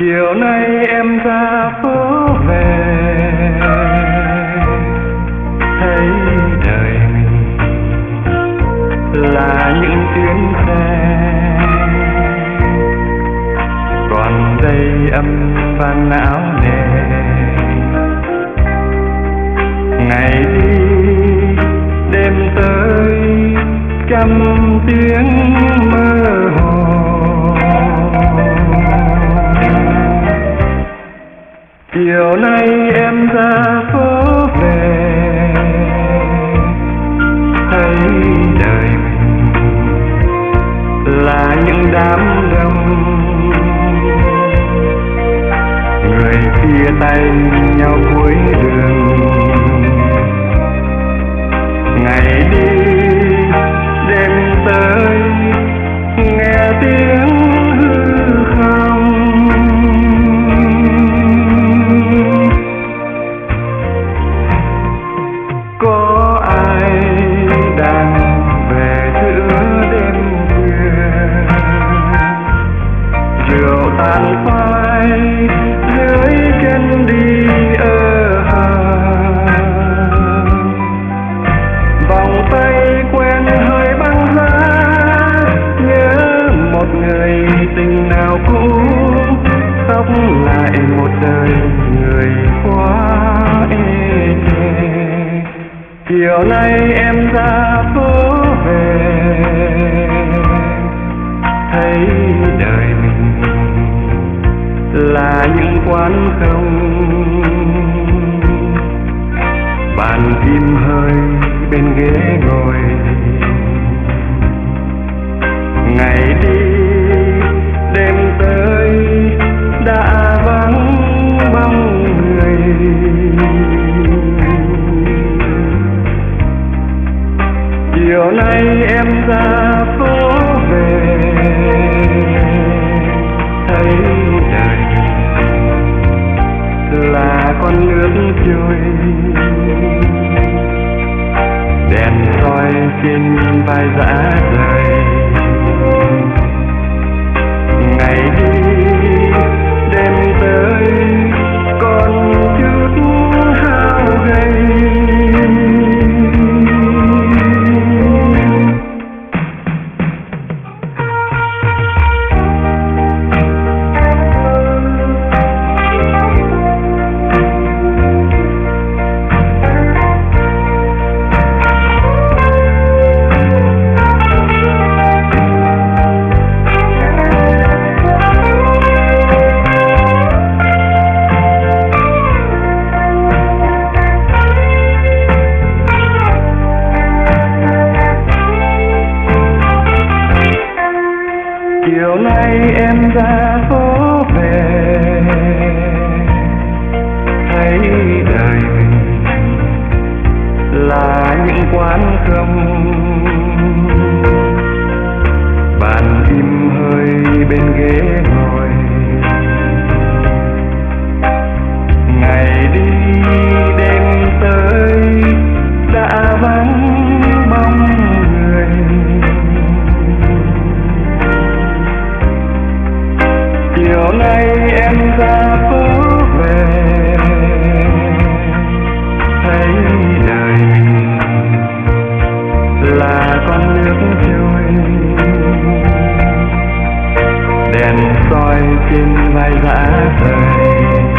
Chiều nay em ra phố về, thấy đời mình là những chuyến xe, còn dây âm vang não nề. Ngày đi đêm tới trăm tiếng mơ hồ. Chiều nay em ra phố về, thấy đời mình là những đám đông, người chia tay nhau cuối đường. Ngày đi đêm tới nghe tiếng hư không. Có ai đang về giữa đêm khuya, rượu tàn phai dưới chân đi vòng tay quen hơi băng giá, nhớ một người tình nào cũ, khóc lại một đời người quá ê chề. Chiều nay em ra phố về, thấy đời mình là những quán không, bàn im hơi bên ghế ngồi. Ngày đi đêm tới đã vắng bóng người. Chiều nay em ra phố về, thấy đời là con nước trôi, đèn soi trên vai dã rời. Ngày đi đêm tới còn chút hao gầy. Chiều nay em ra phố về, thấy đời mình là những quán không, bàn im hơi bên ghế ngồi. Ngày đi đêm tới đã vắng bóng người. Chiều nay em ra phố về, thấy đời mình là con nước trôi, đèn soi trên vai dã rời.